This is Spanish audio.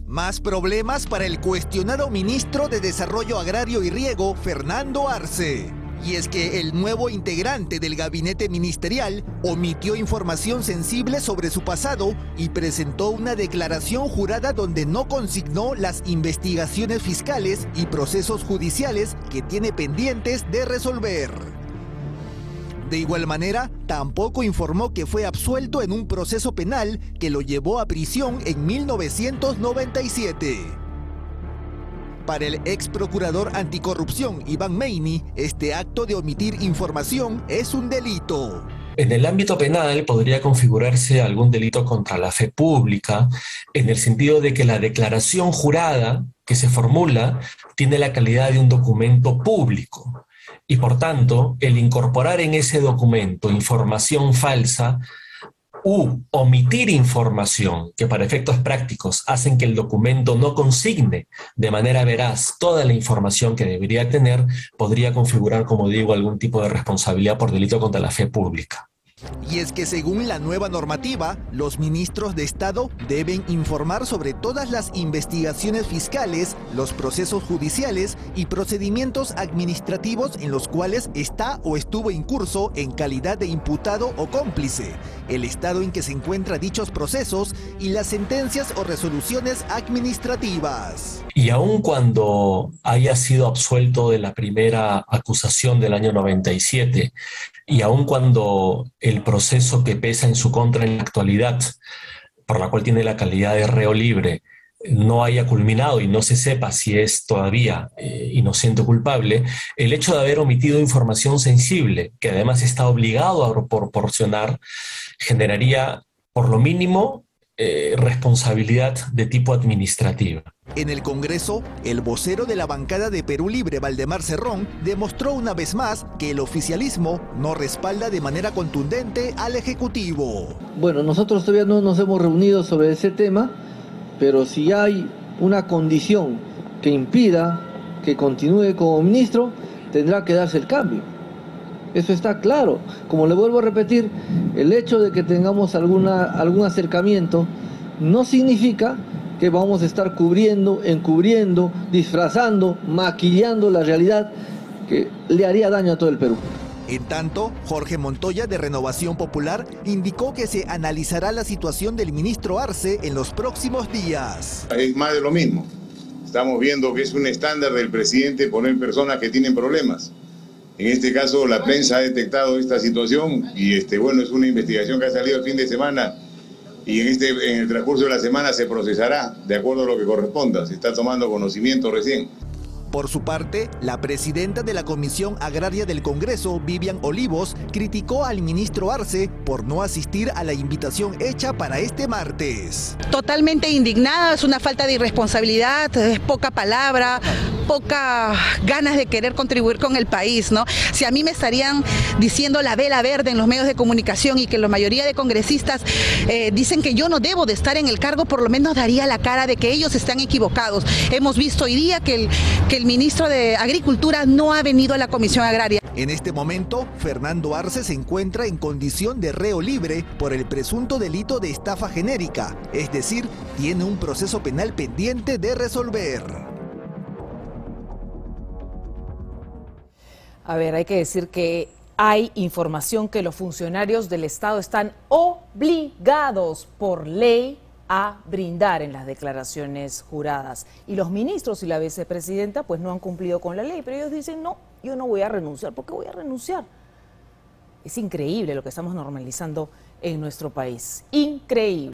Más problemas para el cuestionado ministro de Desarrollo Agrario y Riego, Fernando Arce. Y es que el nuevo integrante del gabinete ministerial omitió información sensible sobre su pasado y presentó una declaración jurada donde no consignó las investigaciones fiscales y procesos judiciales que tiene pendientes de resolver. De igual manera, tampoco informó que fue absuelto en un proceso penal que lo llevó a prisión en 1997. Para el ex procurador anticorrupción Iván Meini, este acto de omitir información es un delito. En el ámbito penal podría configurarse algún delito contra la fe pública, en el sentido de que la declaración jurada que se formula tiene la calidad de un documento público y, por tanto, el incorporar en ese documento información falsa u omitir información que para efectos prácticos hacen que el documento no consigne de manera veraz toda la información que debería tener, podría configurar, como digo, algún tipo de responsabilidad por delito contra la fe pública. Y es que según la nueva normativa, los ministros de Estado deben informar sobre todas las investigaciones fiscales, los procesos judiciales y procedimientos administrativos en los cuales está o estuvo incurso en calidad de imputado o cómplice, el estado en que se encuentran dichos procesos y las sentencias o resoluciones administrativas. Y aun cuando haya sido absuelto de la primera acusación del año 97, y aun cuando el proceso que pesa en su contra en la actualidad, por la cual tiene la calidad de reo libre, no haya culminado y no se sepa si es todavía inocente o culpable, el hecho de haber omitido información sensible, que además está obligado a proporcionar, generaría, por lo mínimo, responsabilidad de tipo administrativa. En el Congreso, el vocero de la bancada de Perú Libre, Valdemar Cerrón, demostró una vez más que el oficialismo no respalda de manera contundente al Ejecutivo. Bueno, nosotros todavía no nos hemos reunido sobre ese tema, pero si hay una condición que impida que continúe como ministro, tendrá que darse el cambio. Eso está claro. Como le vuelvo a repetir, el hecho de que tengamos algún acercamiento no significa que vamos a estar cubriendo, encubriendo, disfrazando, maquillando la realidad que le haría daño a todo el Perú. En tanto, Jorge Montoya, de Renovación Popular, indicó que se analizará la situación del ministro Arce en los próximos días. Es más de lo mismo. Estamos viendo que es un estándar del presidente poner personas que tienen problemas. En este caso, la prensa ha detectado esta situación y bueno, es una investigación que ha salido el fin de semana y en el transcurso de la semana se procesará de acuerdo a lo que corresponda. Se está tomando conocimiento recién. Por su parte, la presidenta de la Comisión Agraria del Congreso, Vivian Olivos, criticó al ministro Arce por no asistir a la invitación hecha para este martes. Totalmente indignada, es una falta de irresponsabilidad, es poca palabra, poca ganas de querer contribuir con el país, ¿no? Si a mí me estarían diciendo la vela verde en los medios de comunicación y que la mayoría de congresistas dicen que yo no debo de estar en el cargo, por lo menos daría la cara de que ellos están equivocados. Hemos visto hoy día que el ministro de Agricultura no ha venido a la Comisión Agraria. En este momento, Fernando Arce se encuentra en condición de reo libre por el presunto delito de estafa genérica, es decir, tiene un proceso penal pendiente de resolver. A ver, hay que decir que hay información que los funcionarios del Estado están obligados por ley a brindar en las declaraciones juradas. Y los ministros y la vicepresidenta pues no han cumplido con la ley, pero ellos dicen, no, yo no voy a renunciar. ¿Por qué voy a renunciar? Es increíble lo que estamos normalizando en nuestro país. Increíble.